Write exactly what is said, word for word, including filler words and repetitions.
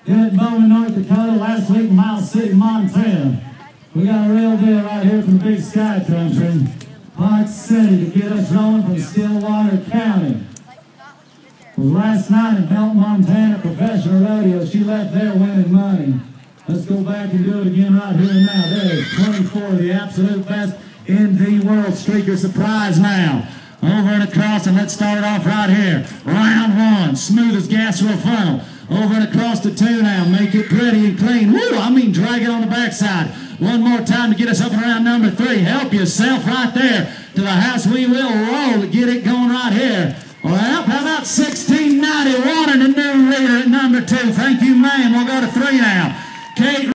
Did it in Bowman, North Dakota, last week in Miles City, Montana. We got a real deal right here from the Big Sky Country, Park City, to get us rolling from Stillwater County. Well, last night in Belton, Montana, professional rodeo, she left there winning money. Let's go back and do it again right here and now. There is twenty-four, the absolute best in the world. Streaker surprise now. Over and across, and let's start it off right here. Round one, smooth as gas through a funnel. Over and across to two now. Make it pretty and clean. Woo, I mean drag it on the backside. One more time to get us up and around number three. Help yourself right there to the house. We will roll to get it going right here. Well, how about sixteen ninety-one and the new leader at number two? Thank you, ma'am. We'll go to three now. Kate